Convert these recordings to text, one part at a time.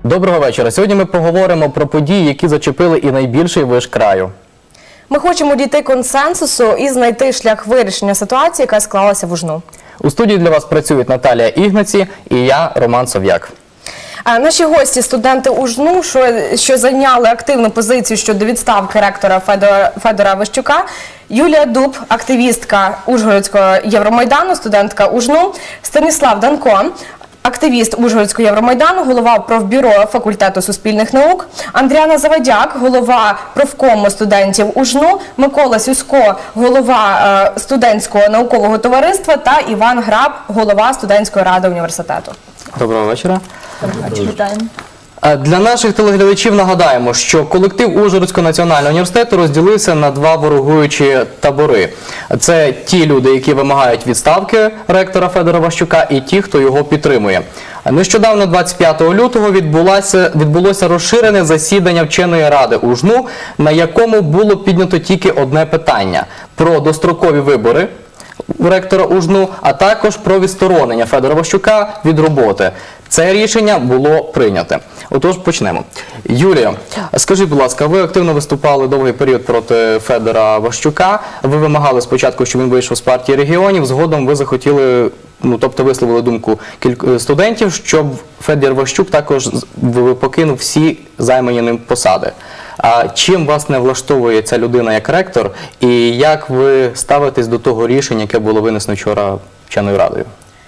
Доброго вечора. Сьогодні ми поговоримо про події, які зачепили і найбільший виш краю. Ми хочемо дійти консенсусу і знайти шлях вирішення ситуації, яка склалася в Ужну. У студії для вас працюють Наталія Ігнаці і я, Роман Сов'як. Наші гості – студенти Ужну, що зайняли активну позицію щодо відставки ректора Федора Ващука. Юлія Дуб, активістка Ужгородського Євромайдану, студентка Ужну. Станіслав Данко, активіст Ужгородського Євромайдану, голова профбюро факультету суспільних наук. Андріана Завадяк, голова профкому студентів Ужну. Микола Сюсько, голова студентського наукового товариства. Та Іван Граб, голова студентської ради університету. Доброго вечора. Вітаємо. Для наших телеглядачів нагадаємо, що колектив Ужгородського національного університету розділився на два ворогуючі табори. Це ті люди, які вимагають відставки ректора Федора Ващука, і ті, хто його підтримує. Нещодавно, 25 лютого, відбулося розширене засідання вченої ради Ужну, на якому було піднято тільки одне питання – про дострокові вибори ректора Ужну, а також про відсторонення Федора Ващука від роботи. Це рішення було прийняте. Отож, почнемо. Юлія, скажіть, будь ласка, ви активно виступали довгий період проти Федора Ващука. Ви вимагали спочатку, щоб він вийшов з партії регіонів, згодом ви захотіли, тобто висловили думку студентів, щоб Федір Ващук також покинув всі займані ним посади. Чим вас не влаштовує ця людина як ректор, і як ви ставитесь до того рішення, яке було винесено вчора вченою радою?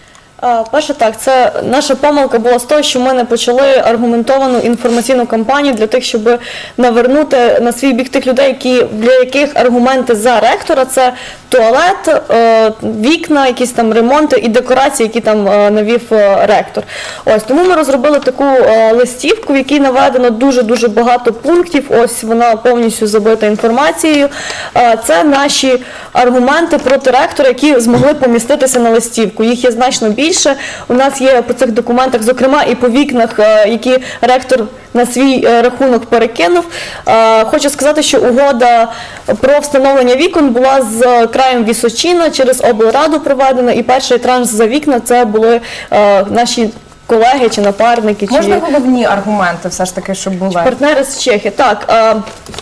Перше так, це наша помилка була з того, що ми не почали аргументовану інформаційну кампанію для тих, щоб навернути на свій бік тих людей, для яких аргументи за ректора – це туалет, вікна, якісь там ремонти і декорації, які там навів ректор. Ось, тому ми розробили таку листівку, в якій наведено дуже-дуже багато пунктів, ось вона повністю забита інформацією. Це наші аргументи проти ректора, які змогли поміститися на листівку. Їх є значно більше. У нас є по цих документах, зокрема і по вікнах, які ректор на свій рахунок перекинув. Хочу сказати, що угода про встановлення вікон була з краєм Височина, через облраду проведена, і перший транш за вікна – це були наші колеги чи напарники. Можна головні аргументи все ж таки, щоб були? Партнери з Чехії, так.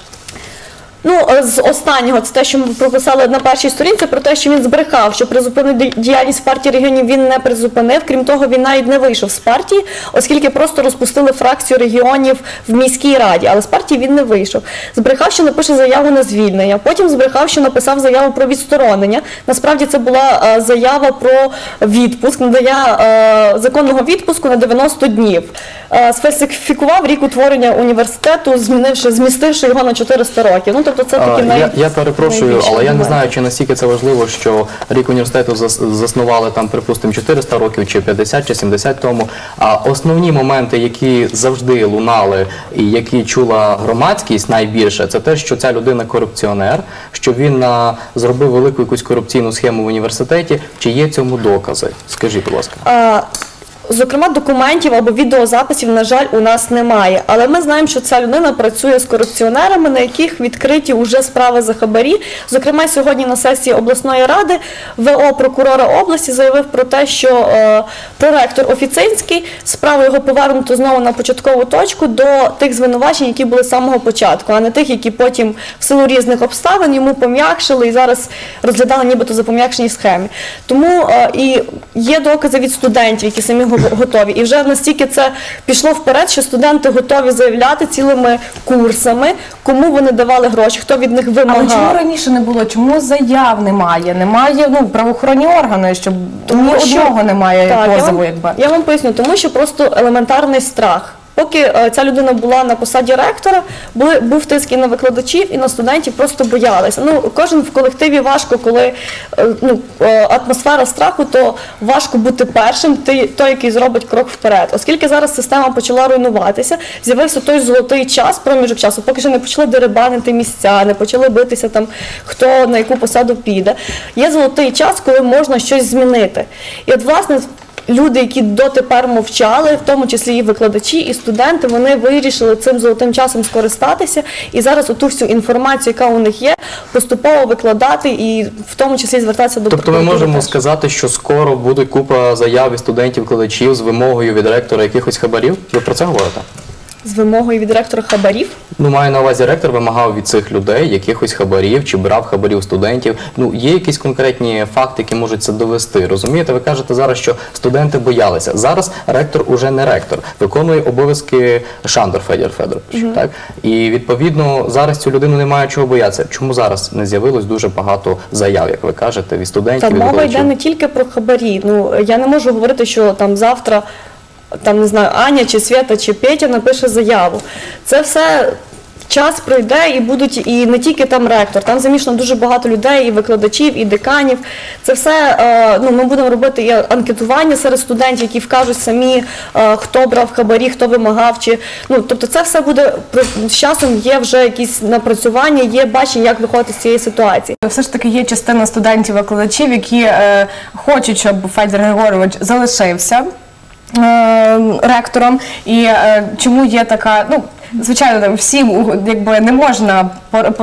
З останнього, це те, що ми прописали на першій сторінці, про те, що він збрехав, що призупинив діяльність партії регіонів, він не призупинив. Крім того, він навіть не вийшов з партії, оскільки просто розпустили фракцію регіонів в міській раді, але з партії він не вийшов. Збрехав, що напише заяву на звільнення, потім збрехав, що написав заяву про відсторонення. Насправді це була заява про відпуск, надання законного відпуску на 90 днів. Сфальсифікував рік утворення університету, змістивши його на 400 років. Я перепрошую, але я не знаю, чи настільки це важливо, що рік університету заснували там, припустимо, 400 років, чи 50, чи 70 тому. А основні моменти, які завжди лунали і які чула громадськість найбільше, це те, що ця людина корупціонер, що він зробив велику якусь корупційну схему в університеті. Чи є цьому докази? Скажіть, будь ласка. Зокрема, документів або відеозаписів, на жаль, у нас немає. Але ми знаємо, що ця людина працює з корупціонерами, на яких відкриті вже справи за хабарі. Зокрема, сьогодні на сесії обласної ради ВО прокурора області заявив про те, що проректор Офіцинський, справу його повернуто знову на початкову точку до тих звинувачень, які були з самого початку, а не тих, які потім в силу різних обставин йому пом'якшили і зараз розглядали нібито за пом'якшеній схемі. Тому і є докази від студентів, які самі готові. І вже настільки це пішло вперед, що студенти готові заявляти цілими курсами, кому вони давали гроші, хто від них вимагав. Але чому раніше не було? Чому заяв немає? Немає правоохоронні органи, щоб ні одного немає позову, якби. Я вам поясню, тому що просто елементарний страх. Поки ця людина була на посаді ректора, був тиск і на викладачів, і на студентів, просто боялися. Кожен в колективі важко, коли атмосфера страху, то важко бути першим, той, який зробить крок вперед. Оскільки зараз система почала руйнуватися, з'явився той золотий час, проміжок часу, поки що не почали дерибанити місця, не почали битися там, хто на яку посаду піде. Є золотий час, коли можна щось змінити. І от, власне, люди, які дотепер мовчали, в тому числі і викладачі, і студенти, вони вирішили цим золотим часом скористатися і зараз оту всю інформацію, яка у них є, поступово викладати і в тому числі звертатися до прокуратури. Тобто ми можемо сказати, що скоро буде купа заяв від студентів-викладачів з вимогою від ректора якихось хабарів? Ви про це говорите? З вимогою від ректора хабарів. Ну, маю на увазі, ректор вимагав від цих людей якихось хабарів чи брав хабарів студентів. Ну, є якісь конкретні факти, які можуть це довести. Розумієте, ви кажете зараз, що студенти боялися. Зараз ректор уже не ректор, виконує обов'язки Шандор Федір Федорович. Так? І, відповідно, зараз цю людину немає чого боятися. Чому зараз не з'явилось дуже багато заяв, як ви кажете, від студентів? Та від мова викладачів? йде не тільки про хабарі. Ну, я не можу говорити, що там завтра, там, не знаю, Аня, чи Свята, чи Петя напише заяву. Це все час пройде і будуть, і не тільки там ректор, там замішано дуже багато людей, і викладачів, і деканів. Це все, ну, ми будемо робити і анкетування серед студентів, які вкажуть самі, хто брав хабарі, хто вимагав, чи, ну, тобто це все буде, з часом є вже якісь напрацювання, є бачення, як виходити з цієї ситуації. Все ж таки є частина студентів-викладачів, які хочуть, щоб Федір Григорович залишився ректором. І чому є така, ну, звичайно, всім якби не можна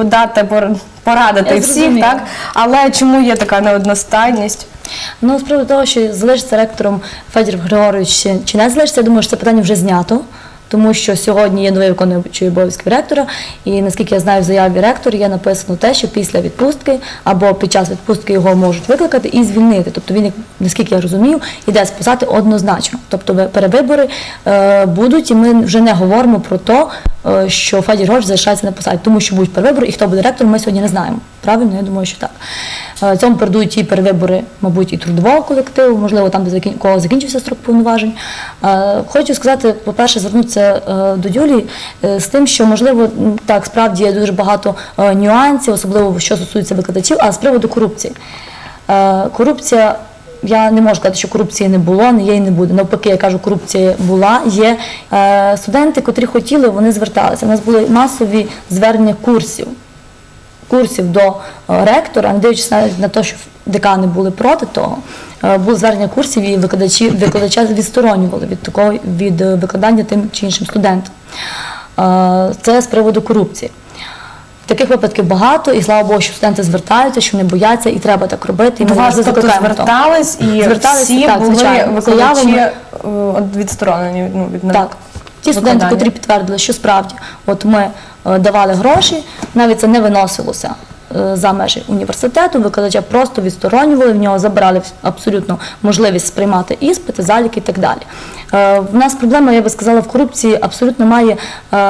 порадити Я всіх, зрозуміла. так? Але чому є така неодностайність? Ну, з приводу того, що залишиться ректором Федір Григорович чи не залишиться, я думаю, що це питання вже знято. Тому що сьогодні є новий виконуючий обов'язків ректора, і наскільки я знаю, в заяві ректора є написано те, що після відпустки або під час відпустки його можуть викликати і звільнити. Тобто він, наскільки я розумію, йде з посади однозначно. Тобто перевибори будуть, і ми вже не говоримо про те, що Федір Григорович залишається на посаді, тому що будуть перевибори, і хто буде ректором, ми сьогодні не знаємо. Правильно? Я думаю, що так. Цьому передують ті перевибори, мабуть, і трудового колективу, можливо, там, де кого закінчився строк повноважень. Хочу сказати, по-перше, звернутися до Юлії з тим, що, можливо, так, справді є дуже багато нюансів, особливо, що стосується викладачів, а з приводу корупції. Корупція, я не можу сказати, що корупції не було, не є і не буде. Навпаки, я кажу, корупція була, є. Студенти, котрі хотіли, вони зверталися. У нас були масові звернення курсів до ректора, не дивлячись навіть на те, що декани були проти того, було звернення курсів і викладача відсторонювали від викладання тим чи іншим студентам. Це з приводу корупції. Таких випадків багато, і слава Богу, що студенти звертаються, що не бояться, і треба так робити. І До ми вас, завжди тобто, закликаємо того. звертались, і Звертались, всі так, були звичайно, викладачі заявами. відсторонені від Так. Ті студенти, викладання. котрі підтвердили, що справді, от ми давали гроші, навіть це не виносилося за межі університету, викладача просто відсторонювали, в нього забирали абсолютно можливість сприймати іспити, заліки і так далі. В нас проблема, я би сказала, в корупції абсолютно має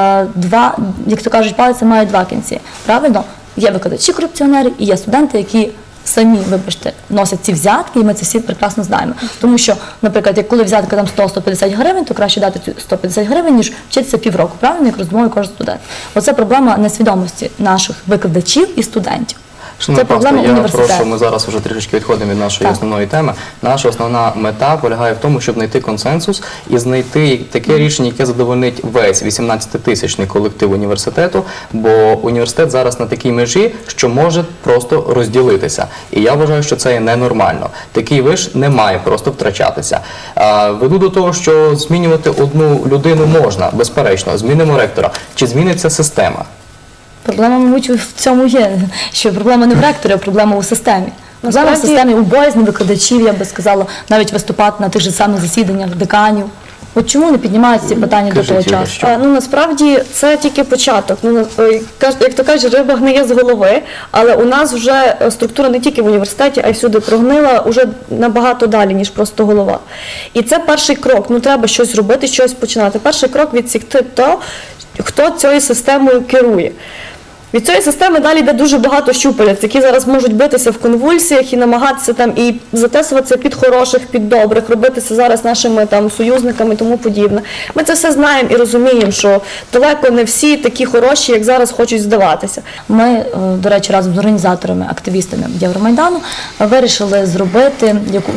два, як то кажуть, палиця має два кінці. Правильно? Є викладачі-корупціонери і є студенти, які самі, вибачте, носять ці взятки, і ми це всі прекрасно знаємо. Тому що, наприклад, як коли взятка там 100-150 гривень, то краще дати цю 150 гривень, ніж вчитися півроку, правильно, як роздумує кожен студент. Оце проблема несвідомості наших викладачів і студентів. Шановне Це проблема панство, я університету. прошу, ми зараз вже трішечки відходимо від нашої Так. основної теми. Наша основна мета полягає в тому, щоб знайти консенсус і знайти таке рішення, яке задовольнить весь 18-тисячний колектив університету, бо університет зараз на такій межі, що може просто розділитися. І я вважаю, що це є ненормально. Такий виш не має просто втрачатися. Веду до того, що змінювати одну людину можна, безперечно. Змінимо ректора. Чи зміниться система? Проблема, мабуть, в цьому є, що проблема не в ректорі, а проблема у системі. Проблема в Насправді- системі у боязні викладачів, я би сказала, навіть виступати на тих же самих засіданнях деканів. От чому не піднімаються ці питання до Кажіть, того Юля, часу? що? Ну, насправді, це тільки початок. Ну, як то кажуть, риба гниє з голови, але у нас вже структура не тільки в університеті, а й всюди прогнила уже набагато далі, ніж просто голова. І це перший крок. Ну, треба щось робити, щось починати. Перший крок – відсікти то, хто цією системою керує. Від цієї системи далі йде дуже багато щупалець, які зараз можуть битися в конвульсіях і намагатися там і затисуватися під хороших, під добрих, робити це зараз нашими там союзниками і тому подібне. Ми це все знаємо і розуміємо, що далеко не всі такі хороші, як зараз хочуть здаватися. Ми, до речі, разом з організаторами, активістами Євромайдану вирішили зробити,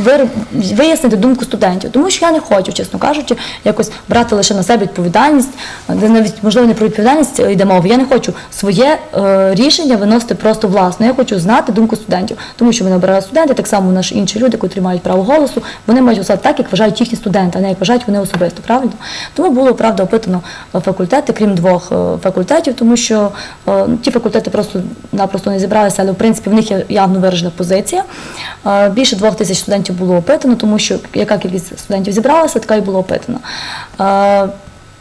вияснити думку студентів. Тому що я не хочу, чесно кажучи, якось брати лише на себе відповідальність, де навіть, можливо, не про відповідальність йде мова. Я не хочу своє рішення виносити просто власно. Я хочу знати думку студентів. Тому що вони обирають студенти, так само наші інші люди, котрі мають право голосу, вони мають голосувати так, як вважають їхні студенти, а не як вважають вони особисто, правильно? Тому було, правда, опитано факультети, крім двох факультетів, тому що ті факультети просто-напросто не зібралися, але в принципі в них є явно виражена позиція. Більше 2000 студентів було опитано, тому що яка кількість студентів зібралася, така і було опитано.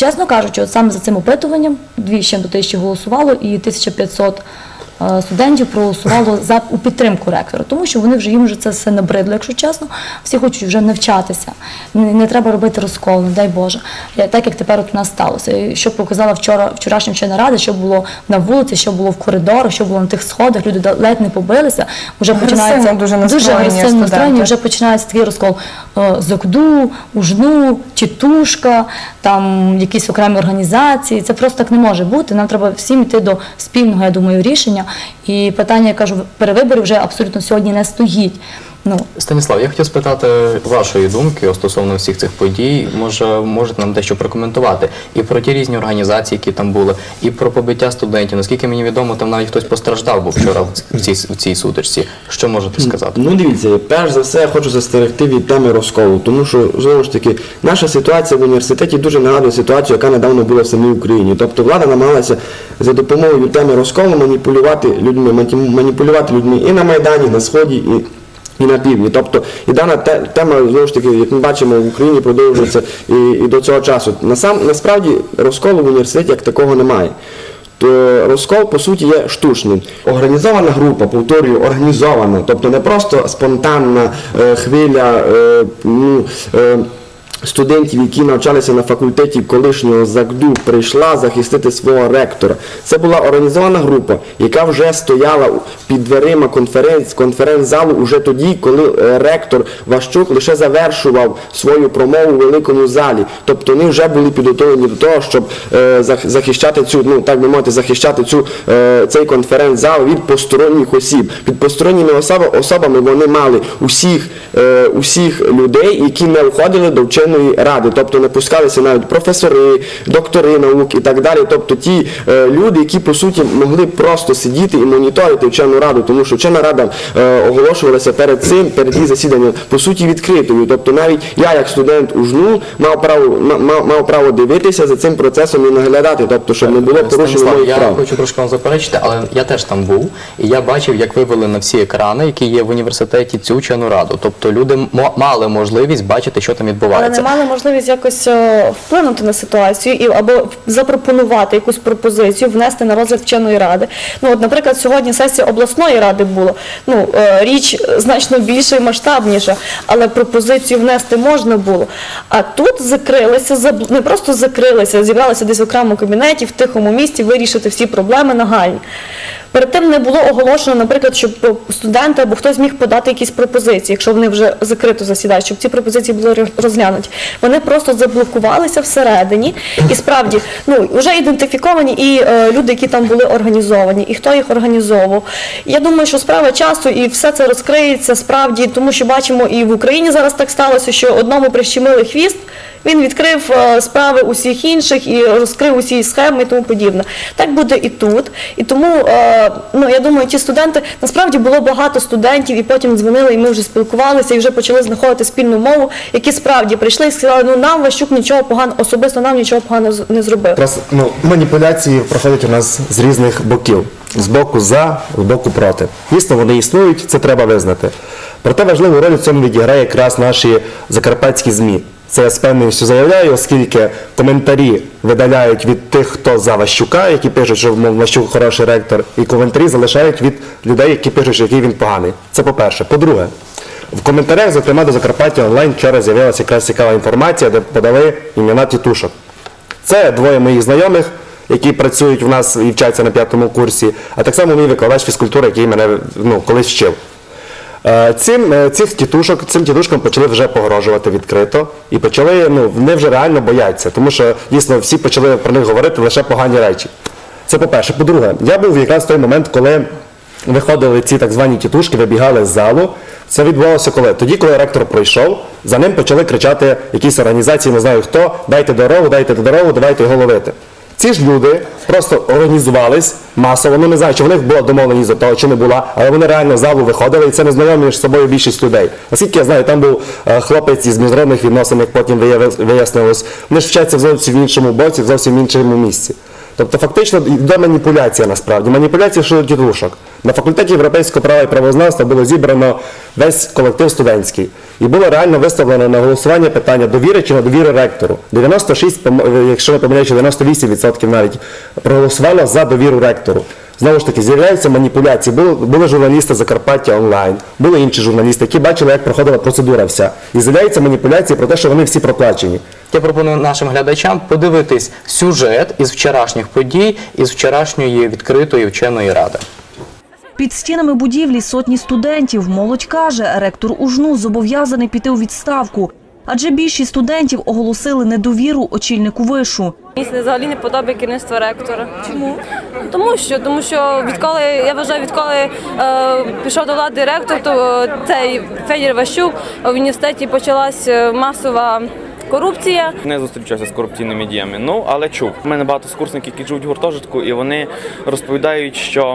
Чесно кажучи, от саме за цим опитуванням 2,5 голосувало і 1500 студентів проголосувало у підтримку ректора, тому що їм вже це все набридло, якщо чесно. Всі хочуть вже навчатися. Не треба робити розкол, не дай Боже. Так, як тепер у нас сталося. І що показала вчорашня вчена рада, що було на вулиці, що було в коридорах, що було на тих сходах, люди ледь не побилися. Вже починається дуже агресивно настроєні, вже починається такий розкол ЗОКДУ, УЖНУ, Тітушка, там якісь окремі організації. Це просто так не може бути. Нам треба всім йти до спільного, я думаю, рішення. І питання, я кажу, перевиборів вже абсолютно сьогодні не стоїть. Станіслав, я хотів спитати вашої думки стосовно всіх цих подій. Можете нам дещо прокоментувати і про ті різні організації, які там були, і про побиття студентів. Наскільки мені відомо, там навіть хтось постраждав був вчора в цій сутичці. Що можете сказати? Ну, дивіться, перш за все я хочу застерегти від теми розколу, тому що, знову ж таки, наша ситуація в університеті дуже нагадує ситуацію, яка недавно була в самій Україні. Тобто влада намагалася за допомогою теми розколу маніпулювати людьми і на Майдані, і на Сході, і на півдні. Тобто, і дана тема, знову ж таки, як ми бачимо, в Україні продовжується і до цього часу. Насправді, розколу в університеті як такого немає. То розкол, по суті, є штучним. Організована група, повторюю, організована, тобто не просто спонтанна хвиля студентів, які навчалися на факультеті колишнього ЗАКДУ, прийшла захистити свого ректора. Це була організована група, яка вже стояла під дверима конференц-залу уже тоді, коли ректор Ващук лише завершував свою промову у великому залі. Тобто вони вже були підготовлені до того, щоб захищати цей конференц-зал від посторонніх осіб. Під посторонніми особами вони мали усіх людей, які не входили до вченої ради, тобто не пускалися навіть професори, доктори наук і так далі, тобто ті люди, які по суті могли просто сидіти і моніторити вчену раду, тому що вчена рада оголошувалася перед її засіданням по суті відкритою, тобто навіть я як студент УЖНУ мав право дивитися за цим процесом і наглядати, тобто щоб не було порушення моїх прав. Я хочу трошки вам заперечити, але я теж там був і я бачив, як вивели на всі екрани, які є в університеті, цю вчену раду, тобто люди мали можливість бачити, що там відбувається. Мали можливість якось вплинути на ситуацію або запропонувати якусь пропозицію, внести на розгляд вченої ради. От, наприклад, сьогодні сесія обласної ради була. Річ значно більша і масштабніша, але пропозицію внести можна було. А тут закрилися, не просто закрилися, зібралися десь в окремому кабінеті, в тихому місці вирішити всі проблеми нагальні. Перед тим не було оголошено, наприклад, щоб студенти або хтось міг подати якісь пропозиції, якщо вони вже закрито засідають, щоб ці пропозиції були розглянуті. Вони просто заблокувалися всередині і справді, вже ідентифіковані і люди, які там були організовані, і хто їх організовував. Я думаю, що справа часу і все це розкриється справді, тому що бачимо і в Україні зараз так сталося, що одному прищемили хвіст, він відкрив справи усіх інших і розкрив усі схеми і тому подібне. Так буде і тут. І тому, я думаю, ті студенти, насправді було багато студентів, і потім дзвонили, і ми вже спілкувалися, і вже почали знаходити спільну мову, які справді прийшли і сказали, нам Ващук нічого поганого, особисто нам нічого поганого не зробив. Маніпуляції проходять у нас з різних боків. З боку за, з боку проти. Дійсно, вони існують, це треба визнати. Проте важливу роль у цьому відіграє якраз наші закарпатські ЗМІ. Це я з певністю заявляю, оскільки коментарі видаляють від тих, хто за Ващука, які пишуть, що Ващук хороший ректор, і коментарі залишають від людей, які пишуть, що який він поганий. Це по-перше. По-друге, в коментарях, зокрема до Закарпаття онлайн, вчора з'явилася якраз цікава інформація, де подали імена тітушок. Це двоє моїх знайомих, які працюють у нас і вчаться на 5-му курсі, а так само мій викладач фізкультури, який мене колись вчив. Цим тітушкам почали вже погрожувати відкрито і почали, вони вже реально бояться, тому що дійсно всі почали про них говорити лише погані речі. Це по-перше. По-друге, я був якраз в той момент, коли виходили ці так звані тітушки, вибігали з залу. Це відбувалося коли? Тоді, коли ректор пройшов, за ним почали кричати якісь організації, не знаю хто, дайте дорогу, давайте його ловити. Ці ж люди просто організувались масово, не знаю, чи в них була домовленість за того, чи не була, але вони реально з залу виходили, і це не знайомі між собою більшість людей. Наскільки я знаю, там був хлопець із міжнародних відносин, як потім вияснилось, вони ж вчаться в зовсім іншому боці, в зовсім іншому місці. Тобто фактично йде маніпуляція насправді, маніпуляція щодо тітушок. На факультеті європейського права і правознавства було зібрано весь колектив студентський. І було реально виставлено на голосування питання довіри чи недовіри ректору. 96, якщо не помиляюся, 98% навіть проголосувало за довіру ректору. Знову ж таки, з'являються маніпуляції. Були журналісти Закарпаття онлайн, були інші журналісти, які бачили, як проходила процедура вся. І з'являються маніпуляції про те, що вони всі проплачені. Я пропоную нашим глядачам подивитись сюжет із вчорашніх подій, із вчорашньої відкритої вченої ради. Під стінами будівлі сотні студентів. Молодь каже, ректор УЖНУ зобов'язаний піти у відставку. Адже більшість студентів оголосили недовіру очільнику вишу. Мені взагалі не подобає керівництво ректора. Чому? Тому що відколи пішов до влади ректор, то цей Федір Ващук, в університеті почалась масова корупція. Не зустрічався з корупційними діями, але чув. У мене багато курсників, які живуть в гуртожитку, і вони розповідають, що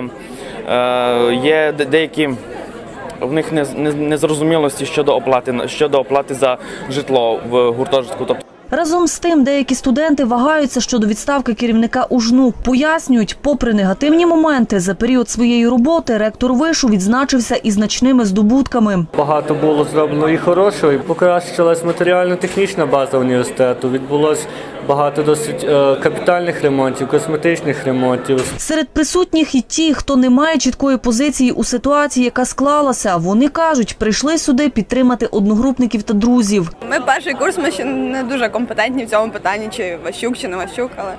є деякі в них незрозумілості щодо оплати за житло в гуртожитку. Разом з тим, деякі студенти вагаються щодо відставки керівника УЖНУ. Пояснюють, попри негативні моменти, за період своєї роботи ректор вишу відзначився і значними здобутками. Багато було зроблено і хорошого, і покращилась матеріально-технічна база університету. Відбулось багато досить капітальних ремонтів, косметичних ремонтів. Серед присутніх і ті, хто не має чіткої позиції у ситуації, яка склалася. Вони кажуть, прийшли сюди підтримати одногрупників та друзів. Ми перший курс, ми ще не дуже компетентні в цьому питанні, чи Ващук, чи не Ващук, але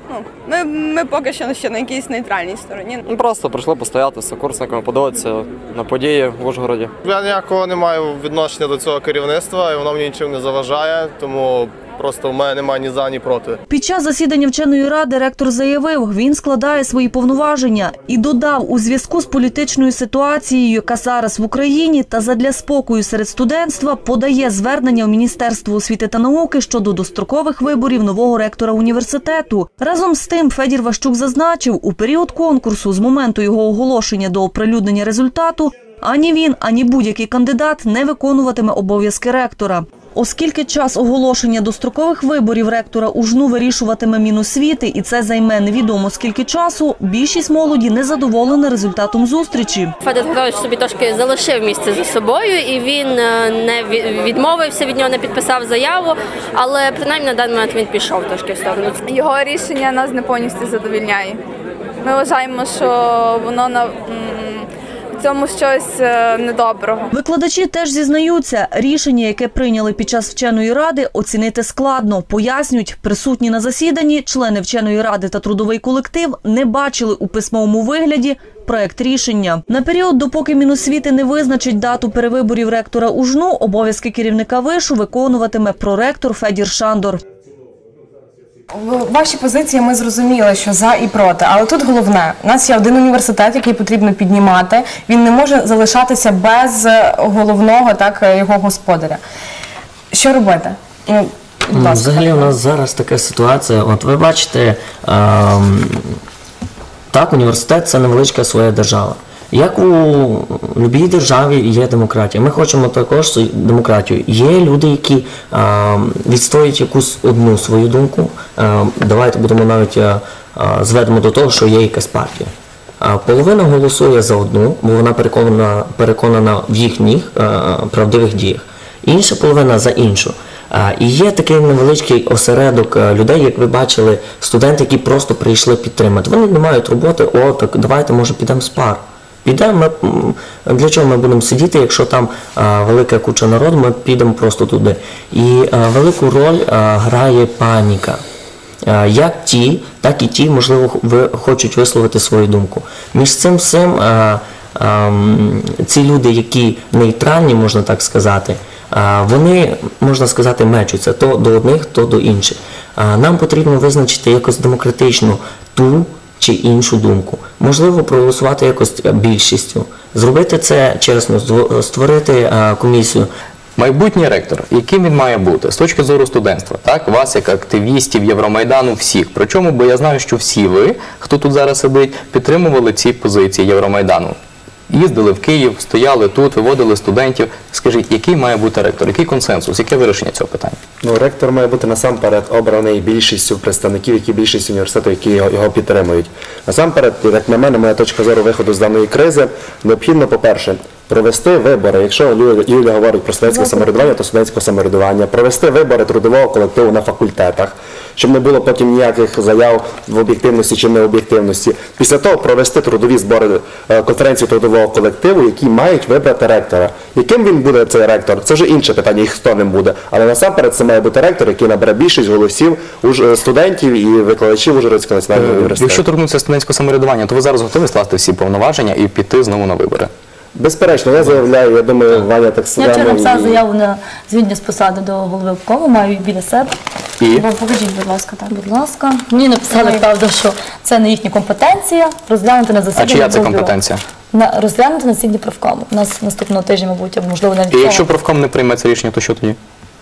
ми поки що ще на якійсь нейтральній стороні. Просто прийшли постояти з сокурсниками, подивитися на події в Ужгороді. Я ніякого не маю відношення до цього керівництва, і воно мені нічим не заважає, тому просто в мене немає ні за, ні проти. Під час засідання вченої ради ректор заявив, він складає свої повноваження і додав, у зв'язку з політичною ситуацією, яка зараз в Україні, та задля спокою серед студентства, подає звернення в Міністерство освіти та науки щодо дострокових виборів нового ректора університету. Разом з тим, Федір Ващук зазначив, у період конкурсу з моменту його оголошення до оприлюднення результату, ані він, ані будь-який кандидат не виконуватиме обов'язки ректора. Оскільки час оголошення дострокових виборів ректора УЖНУ вирішуватиме Міносвіти, і це займе невідомо скільки часу, більшість молоді не задоволена результатом зустрічі. Федір Григорович собі трошки залишив місце за собою, і він не відмовився від нього, не підписав заяву, але принаймні на даний момент він пішов трошки в сторону. Його рішення нас не повністю задовільняє. Ми вважаємо, що воно в цьому щось недоброго. Викладачі теж зізнаються, рішення, яке прийняли під час вченої ради, оцінити складно. Пояснюють, присутні на засіданні члени вченої ради та трудовий колектив не бачили у письмовому вигляді проект рішення. На період, допоки Міносвіти не визначить дату перевиборів ректора УЖНУ, обов'язки керівника вишу виконуватиме проректор Федір Шандор. Ваші позиції ми зрозуміли, що за і проти, але тут головне, у нас є один університет, який потрібно піднімати, він не може залишатися без головного, його господаря. Що робити? Взагалі у нас зараз така ситуація, от ви бачите, так, університет – це невеличка своя держава. Як у будь-якій державі є демократія. Ми хочемо також демократію. Є люди, які відстоюють якусь одну свою думку. Давайте будемо навіть зведемо до того, що є якась партія. Половина голосує за одну, бо вона переконана в їхніх правдивих діях. Інша половина за іншу. І є такий невеличкий осередок людей, як ви бачили, студенти, які просто прийшли підтримати. Вони не мають роботи, так давайте, може, підемо з пар. Підемо, для чого ми будемо сидіти, якщо там велика куча народу, ми підемо просто туди. І велику роль грає паніка. Як ті, так і ті, можливо, хочуть висловити свою думку. Між цим всім ці люди, які нейтральні, можна так сказати, вони, можна сказати, мечуться то до одних, то до інших. Нам потрібно визначити якось демократичну ту чи іншу думку. Можливо, проголосувати якось більшістю. Зробити це чесно, створити комісію. Майбутній ректор, яким він має бути з точки зору студентства, так, вас як активістів Євромайдану, всіх. Причому, бо я знаю, що всі ви, хто тут зараз сидить, підтримували ці позиції Євромайдану. їздили в Київ, стояли тут, виводили студентів. Скажіть, який має бути ректор, який консенсус, яке вирішення цього питання? Ну, ректор має бути насамперед обраний більшістю представників, які більшість університету, які його підтримують. Насамперед, як на мене, моя точка зору виходу з даної кризи, необхідно, по-перше, провести вибори, якщо Юлія говорить про студентське самоврядування, то студентське самоврядування, провести вибори трудового колективу на факультетах, щоб не було потім ніяких заяв в об'єктивності чи необ'єктивності. Після того провести трудові збори, конференцію трудового колективу, які мають вибрати ректора. Яким він буде, цей ректор, це вже інше питання, і хто ним буде. Але насамперед це має бути ректор, який набере більшість голосів студентів і викладачів Ужгородського національного університету. Якщо торкнутися студентського самоврядування, то ви зараз готові скласти всі повноваження і піти знову на вибори? Безперечно, я заявляю, я думаю, Ваня так само. Я вчора написала заяву на звільнення з посади до голови обкому, маю їх біля себе. І? Покажіть, будь ласка, так. Будь ласка. Мені написали, правда, що це не їхня компетенція, розглянути на засіданні. А чия це компетенція? Розглянути на засіданні правкому. У нас наступного тижня, мабуть, або можливо навіть. І якщо правком не прийме це рішення, то що тоді?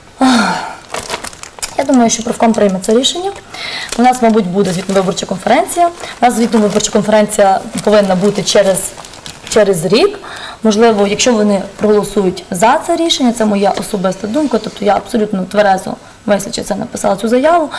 Я думаю, що правком прийме це рішення. У нас, мабуть, буде звітно-виборча конференція. У нас звітно-виборча конференція повинна бути через рік. Можливо, якщо вони проголосують за це рішення, це моя особиста думка, тобто я абсолютно тверезо мислячи це написала цю заяву,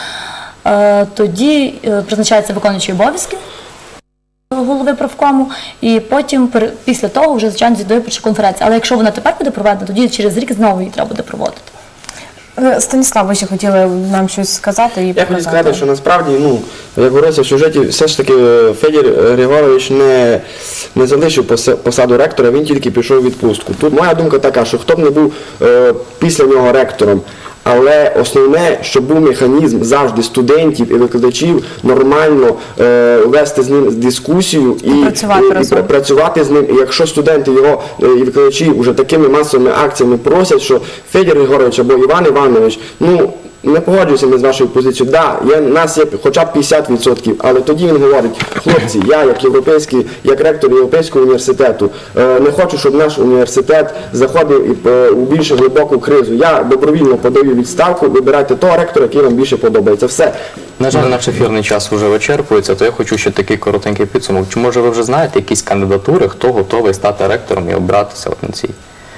тоді призначається виконуючий обов'язки голови правкому, і потім після того вже, звичайно, звітно-виборча конференція. Але якщо вона тепер буде проведена, тоді через рік знову її треба буде проводити. Станіслав, ви ще хотіли нам щось сказати і показати? Я хочу сказати, що насправді, як говориться в сюжеті, все ж таки Федір Григорович не залишив посаду ректора, він тільки пішов у відпустку. Тут моя думка така, що хто б не був після нього ректором, але основне, щоб був механізм завжди студентів і викладачів нормально вести з ним дискусію і працювати з ним. І якщо студенти його і викладачі вже такими масовими акціями просять, що Федір Григорович або Іван Іванович, не погоджуюся ми з вашою позицією, у нас є хоча б 50%, але тоді він говорить, хлопці, я як ректор Європейського університету не хочу, щоб наш університет заходив у більш глибоку кризу. Я добровільно подаю відставку, вибирайте того ректора, який вам більше подобається. Все. На жаль, наш ефірний час вже вичерпується, то я хочу ще такий коротенький підсумок. Чи може ви вже знаєте якісь кандидатури, хто готовий стати ректором і обратися на цій?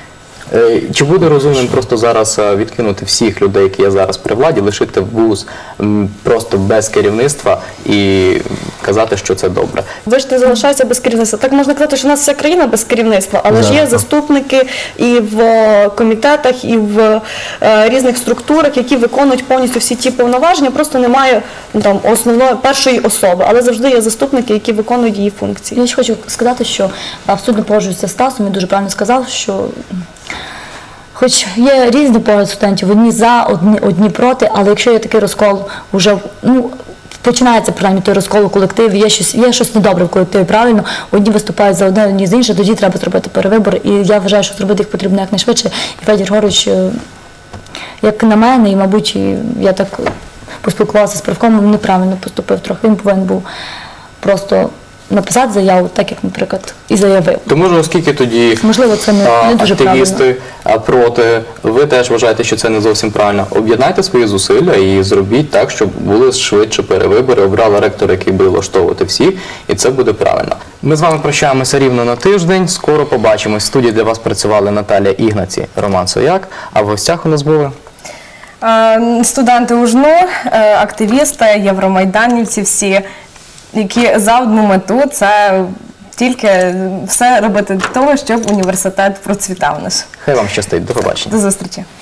Чи буде розумним просто зараз відкинути всіх людей, які є зараз при владі, лишити вуз просто без керівництва і казати, що це добре? Ви ж не залишаєтеся без керівництва. Так можна казати, що у нас вся країна без керівництва, але ж є заступники і в комітетах, і в різних структурах, які виконують повністю всі ті повноваження, просто немає основної першої особи, але завжди є заступники, які виконують її функції. Я ще хочу сказати, що абсолютно погоджуюся з Стасом, він дуже правильно сказав, що хоч є різні погляди студентів, одні за, одні проти, але якщо є такий розкол, вже починається принаймні той розкол у колективі, є щось недобре в колективі, правильно, одні виступають за одне, одні за інше, тоді треба зробити перевибори, і я вважаю, що зробити їх потрібно якнайшвидше. І Федір Григорович, як на мене, і, мабуть, я так поспілкувалася з правкомом, неправильно поступив трохи, він повинен був просто написати заяву, так як, наприклад, і заявив. То може, оскільки тоді можливо, це не дуже активісти проти, ви теж вважаєте, що це не зовсім правильно. Об'єднайте свої зусилля і зробіть так, щоб були швидше перевибори, обрали ректора, який буде влаштовувати всі, і це буде правильно. Ми з вами прощаємося рівно на тиждень, скоро побачимось. В студії для вас працювали Наталія Ігнаці, Роман Сояк, а в гостях у нас були студенти УЖНУ, активісти, євромайданівці всі, які за одну мету – це тільки все робити для того, щоб університет процвітав наш. Хай вам щастить. До побачення. До зустрічі.